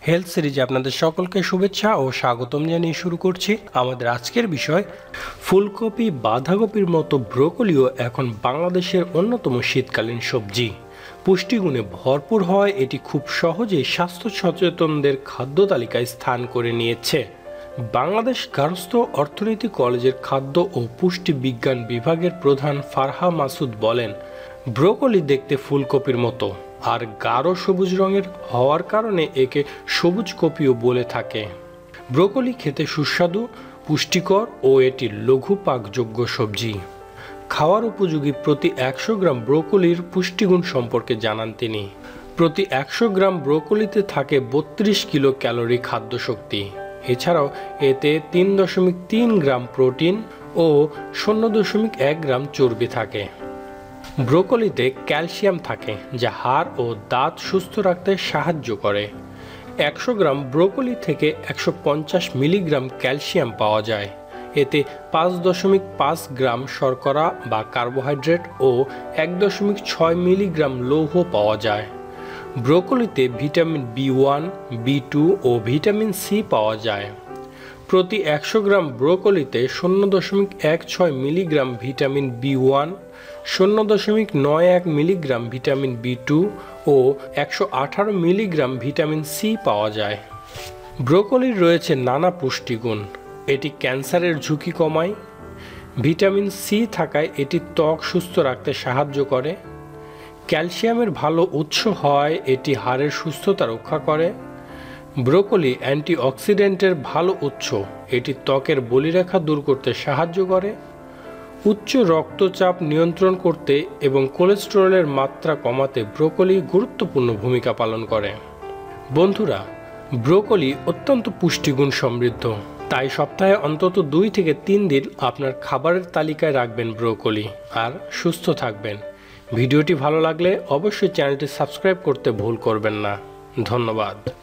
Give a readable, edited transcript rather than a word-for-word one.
Health সিরিজে আপনাদের সকলকে শুভেচ্ছা ও স্বাগতম জানিয়ে শুরু করছি আমাদের আজকের বিষয়। ফুলকপি, বাঁধাকপির মতো ব্রোকলিও এখন বাংলাদেশের অন্যতম শীতকালীন সবজি। পুষ্টিগুণে ভরপুর হয় এটি খুব সহজেই স্বাস্থ্য সচেতনদের খাদ্য তালিকায় স্থান করে নিয়েছে। বাংলাদেশ গার্হস্থ্য অর্থনীতি কলেজের খাদ্য ও পুষ্টি বিজ্ঞান বিভাগের প্রধান ফারহা মাসুদ বলেন, ব্রোকলি দেখতে ফুলকপির মতো আর গাঢ় সবুজ রঙের হওয়ার কারণে একে সবুজ কপিও বলে থাকে। ব্রোকলি খেতে সুস্বাদু, পুষ্টিকর ও এটি লঘু পাকযোগ্য সবজি। খাওয়ার উপযোগী প্রতি 100 গ্রাম ব্রোকলির পুষ্টিগুণ সম্পর্কে জানান তিনি। প্রতি 100 গ্রাম ব্রোকলিতে থাকে 32 কিলো ক্যালোরি খাদ্যশক্তি। এছাড়াও এতে 3.3 গ্রাম প্রোটিন ও 0.1 গ্রাম চর্বি থাকে। ব্রোকলিতে ক্যালসিয়াম থাকে যা হাড় ও দাঁত সুস্থ রাখতে সাহায্য করে। 100 গ্রাম ব্রোকলি থেকে 150 মিলিগ্রাম ক্যালসিয়াম পাওয়া যায়। এতে 5.5 গ্রাম শর্করা বা কার্বোহাইড্রেট ও 1.6 মিলিগ্রাম লৌহ পাওয়া যায়। ব্রোকলিতে ভিটামিন B1, B2 ও ভিটামিন সি পাওয়া যায়। প্রতি 100 গ্রাম ব্রোকলিতে 0.16 milligram vitamin B1, 0.91 milligram vitamin B2 ও 118 মিলিগ্রাম ভিটামিন সি পাওয়া যায়। ব্রোকলির রয়েছে নানা পুষ্টিগুণ। এটি ক্যান্সারের ঝুঁকি কমায়। ভিটামিন সি থাকায় এটি ত্বক সুস্থ রাখতে সাহায্য করে। ক্যালসিয়ামের ভালো উৎস হয় এটি হাড়ের সুস্থতা রক্ষা করে। ব্রোকলি অ্যান্টিঅক্সিডেন্টের ভালো উৎস, এটি ত্বকের বলিরেখা দূর করতে সাহায্য করে। উচ্চ রক্তচাপ নিয়ন্ত্রণ করতে এবং কোলেস্টেরলের মাত্রা কমাতে ব্রোকলি গুরুত্বপূর্ণ ভূমিকা পালন করে। বন্ধুরা, ব্রোকলি অত্যন্ত পুষ্টিগুণ সমৃদ্ধ, তাই সপ্তাহে অন্তত 2 থেকে 3 দিন আপনার খাবারের তালিকায় রাখবেন ব্রোকলি আর সুস্থ থাকবেন। ভিডিওটি ভালো লাগলে অবশ্যই চ্যানেলটি সাবস্ক্রাইব করতে ভুল করবেন না। ধন্যবাদ।